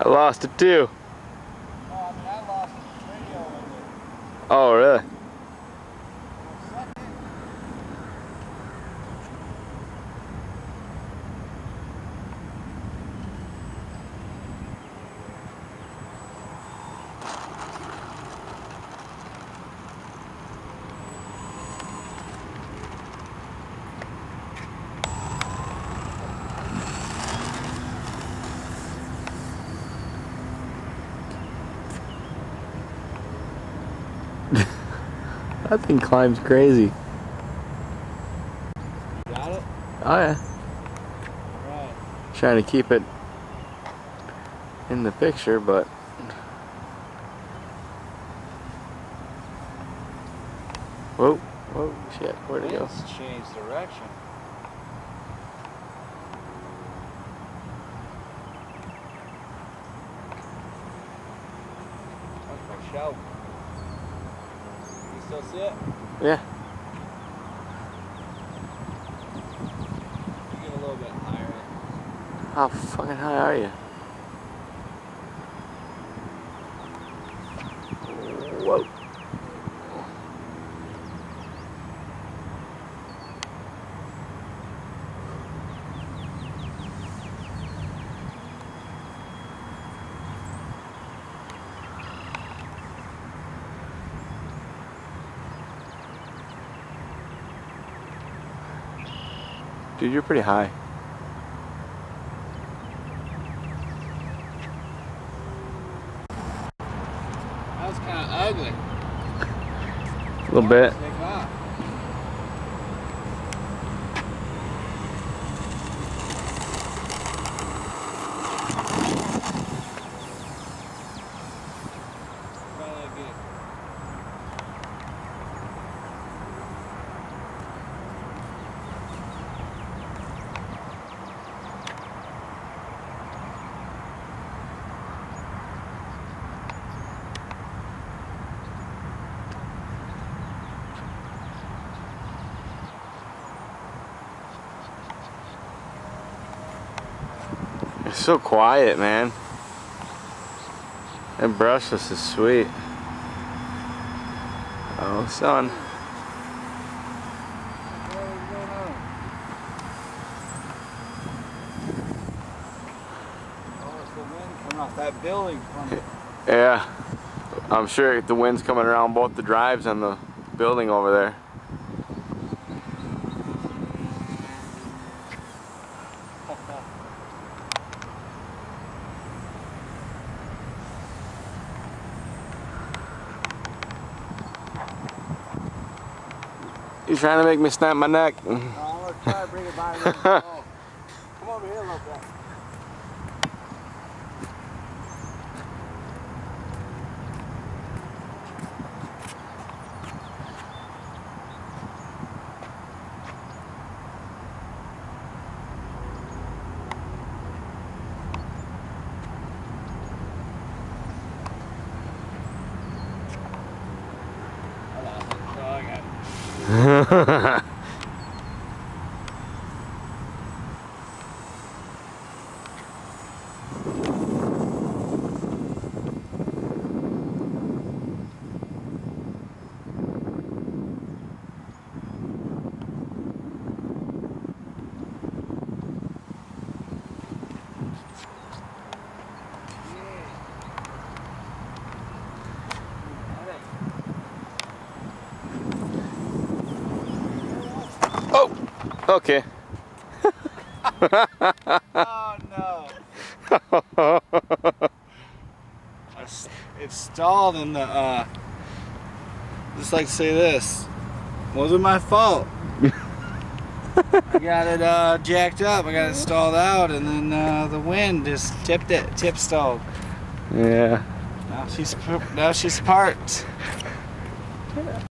I lost it too. Oh, I mean, I lost the radio with it. Oh, really? That thing climbs crazy. You got it? Oh yeah. Right. Trying to keep it in the picture, but whoa, whoa, shit, where'd it go? It's changed direction. That's my shout. You still see it? Yeah. You get a little bit higher. How fucking high are you? Whoa. Dude, you're pretty high. That was kind of ugly. A little bit. Take off. Probably good. It's so quiet, man. That brushless is sweet. Oh, son. Oh, it's the wind coming off that building from it. Yeah. I'm sure the wind's coming around both the drives and the building over there. You trying to make me snap my neck? I'm gonna try to bring it by. Oh. Come over here a little bit. Oh, okay. Oh no. It stalled in the just like to say this. Wasn't my fault. I got it jacked up, I got it stalled out, and then the wind just tipped it, tip stalled. Yeah. Now she's parked.